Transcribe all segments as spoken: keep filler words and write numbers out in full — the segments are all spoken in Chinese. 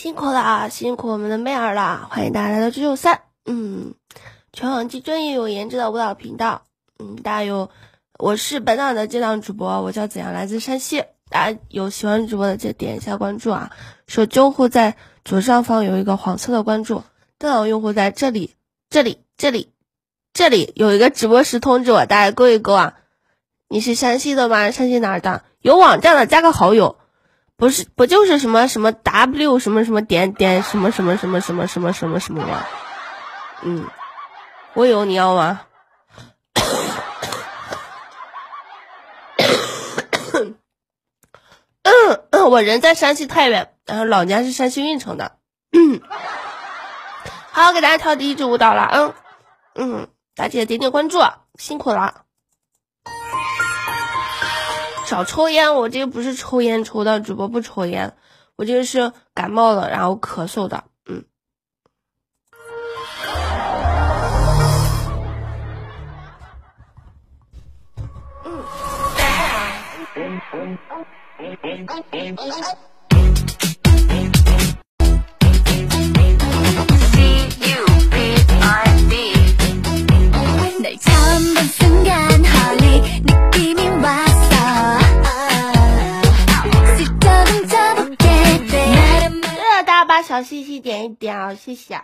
辛苦了啊，辛苦我们的妹儿了，欢迎大家来到九九三，嗯，全网最专业有颜值的舞蹈频道，嗯，大家有，我是本档的接档主播，我叫子阳，来自山西，大家有喜欢主播的就点一下关注啊，手机用户在左上方有一个黄色的关注，电脑用户在这里，这里，这里，这里有一个直播时通知我，大家勾一勾啊。你是山西的吗？山西哪儿的？有网站的加个好友，不是不就是什么什么 W 什么什么点点什么什么什么什么什么什么什么吗？嗯，我有，你要吗？我人在山西太原，然后老家是山西运城的。好，给大家跳第一支舞蹈了，嗯嗯，大家记得点点关注，辛苦了。少抽烟，我这个不是抽烟抽的，主播不抽烟，我这个是感冒了然后咳嗽的，嗯。把小西西点一点啊，谢谢。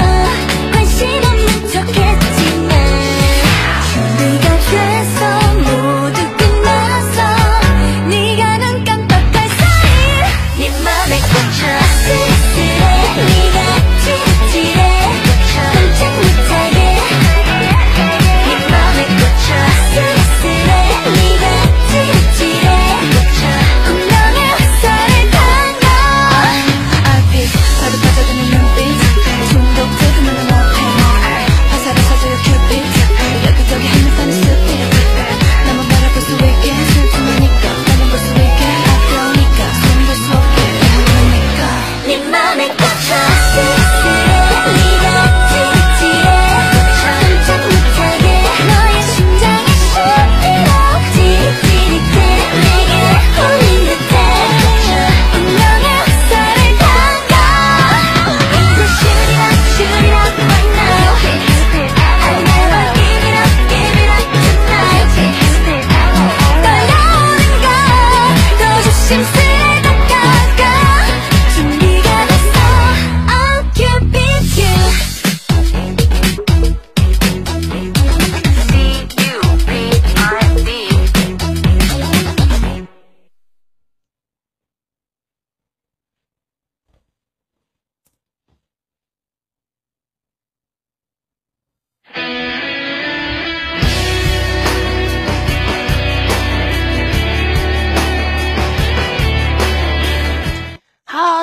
So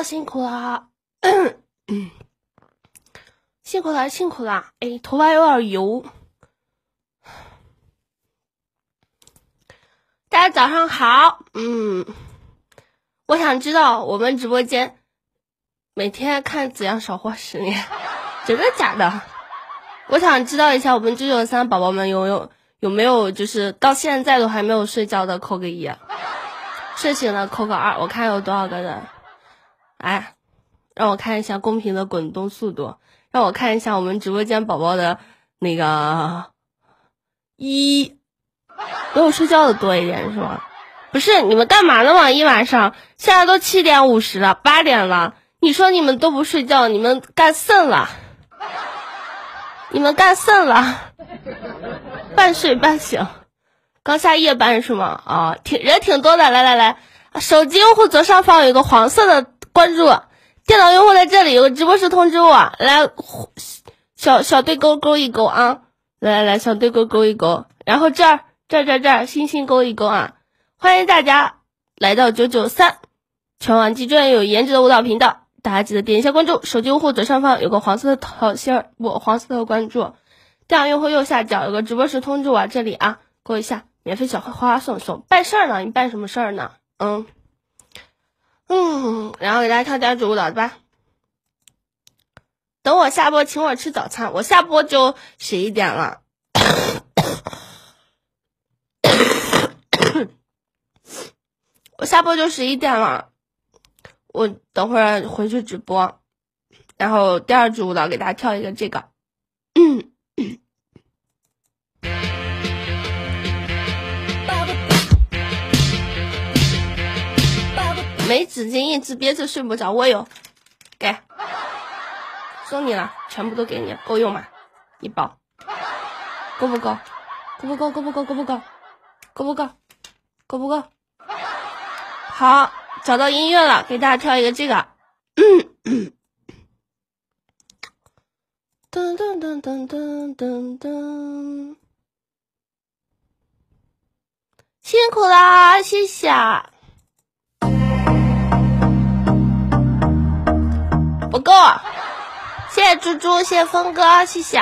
辛苦了，辛苦了，辛苦了。哎，头发有点油。大家早上好，嗯，我想知道我们直播间每天看怎样少活十年，真的假的？我想知道一下我们九九三宝宝们有有有没有就是到现在都还没有睡觉的，扣个一，睡醒了扣个二，我看有多少个人。哎，让我看一下公屏的滚动速度，让我看一下我们直播间宝宝的那个一，比我睡觉的多一点是吗？不是，你们干嘛呢嘛？一晚上，现在都七点五十了，八点了，你说你们都不睡觉，你们干甚了？你们干甚了？半睡半醒，刚下夜班是吗？啊，挺人挺多的，来来来，手机用户左上方有一个黄色的关注，电脑用户在这里有个直播室通知我，来小小对勾勾一勾啊，来来来，小对勾勾一勾，然后这儿这儿这儿这儿星星勾一勾啊，欢迎大家来到九九三全网最专业有颜值的舞蹈频道，大家记得点一下关注，手机用户左上方有个黄色的桃心，我黄色的关注，电脑用户右下角有个直播室通知我，这里啊勾一下，免费小花花送送，办事儿呢？你办什么事儿呢？嗯嗯，然后给大家跳点主舞蹈吧。等我下播请我吃早餐，我下播就十一点了。我下播就十一点了，我等会儿回去直播，然后第二支舞蹈给大家跳一个这个。嗯没纸巾一直憋着睡不着，我有，给，送你了，全部都给你，够用吗？一包，够不够？够不够？够不够？够不够？够不够？够不够？好，找到音乐了，给大家跳一个这个。噔噔噔噔噔噔噔，辛苦啦，谢谢。不够，谢谢猪猪，谢谢峰哥，谢谢。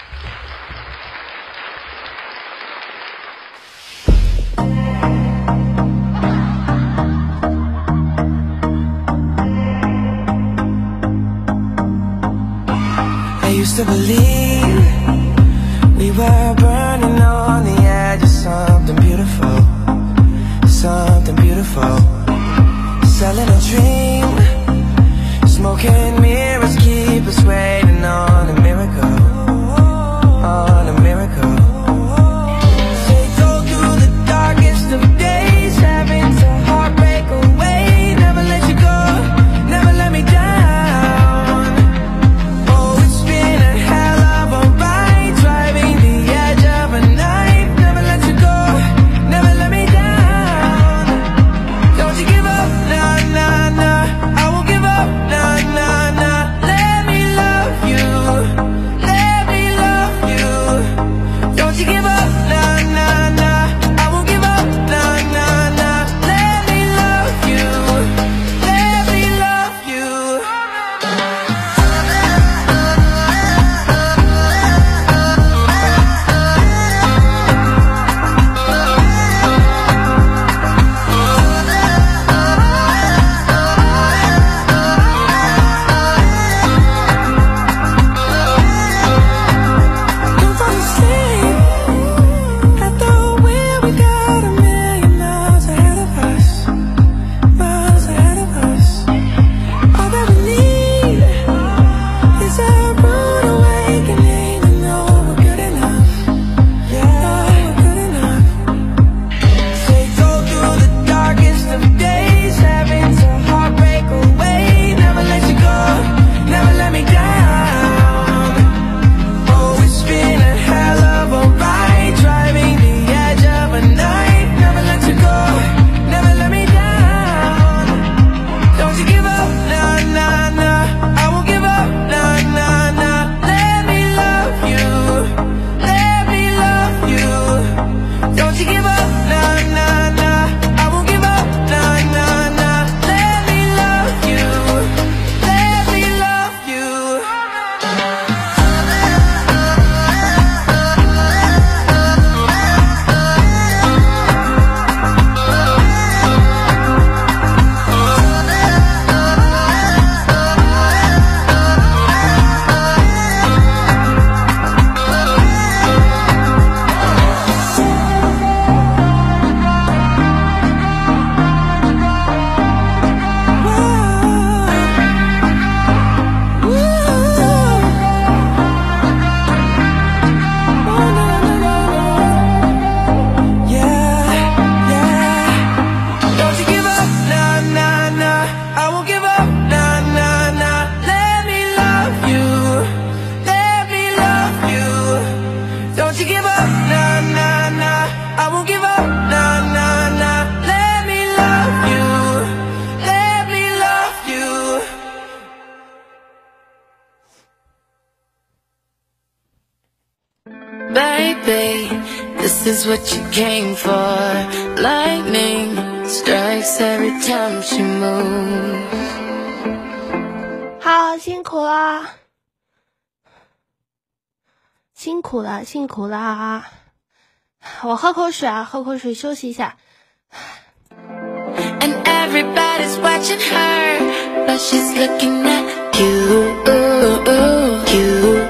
I used to believe we were burning on the edge of something beautiful, something beautiful. Selling a dream, smoking mirrors keep us waiting on a miracle, on a miracle. Say go through the darkest of days, having to heartbreak away. Never let you go, never let me down. Oh, it's been a hell of a ride, driving the edge of a knife. Never let you go, never let me down. Don't you give up, nah, nah, nah. baby, this is what you came for. Lightning strikes every time she moves. 好，辛苦了，辛苦了，辛苦了。我喝口水啊，喝口水休息一下。 And everybody's watching her, but she's looking at you, you, you,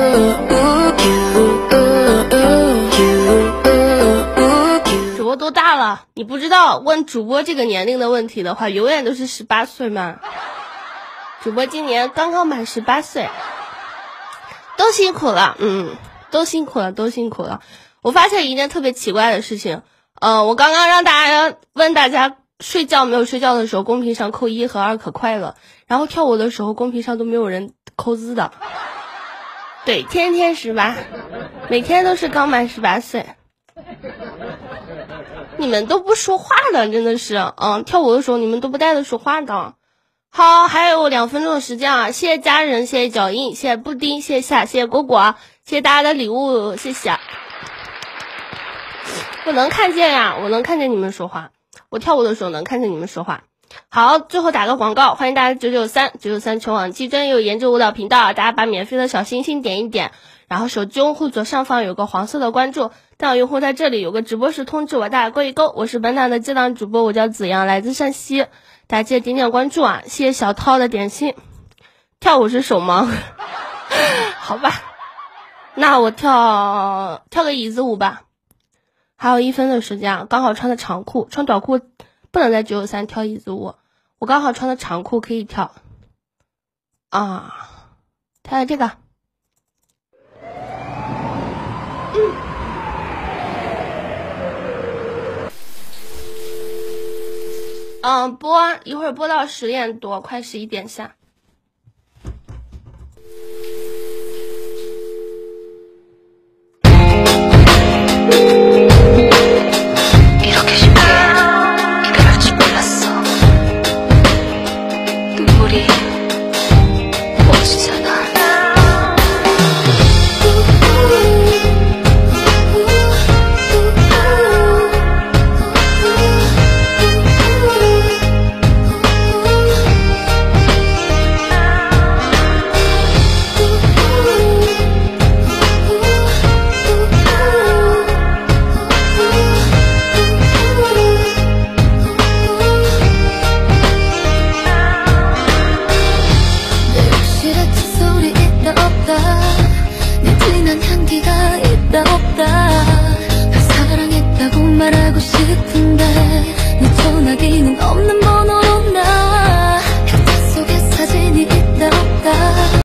you. 主播多大了？你不知道问主播这个年龄的问题的话，永远都是十八岁吗？主播今年刚刚满十八岁，都辛苦了，嗯，都辛苦了，都辛苦了。我发现一件特别奇怪的事情，呃，我刚刚让大家问大家睡觉没有睡觉的时候，公屏上扣一和二可快乐，然后跳舞的时候，公屏上都没有人扣字的。对，天天十八，每天都是刚满十八岁。你们都不说话的，真的是，嗯，跳舞的时候你们都不带着说话的。好，还有两分钟的时间啊！谢谢家人，谢谢脚印，谢谢布丁，谢谢夏，谢谢果果，谢谢大家的礼物，谢谢。我能看见呀，我能看见你们说话，我跳舞的时候能看见你们说话。好，最后打个广告，欢迎大家九九三九九三全网基真有研究舞蹈频道，大家把免费的小星星点一点，然后手机用户左上方有个黄色的关注，电脑用户在这里有个直播时通知我，大家勾一勾。我是本场的接档主播，我叫子阳，来自山西。大家记得点点关注啊！谢谢小涛的点心。跳舞是手忙，好吧，那我跳跳个椅子舞吧。还有一分的时间啊，刚好穿的长裤，穿短裤不能在九九三跳椅子舞。我刚好穿的长裤可以跳啊，跳这个。嗯。嗯，播一会儿播到十点多，快十一点下。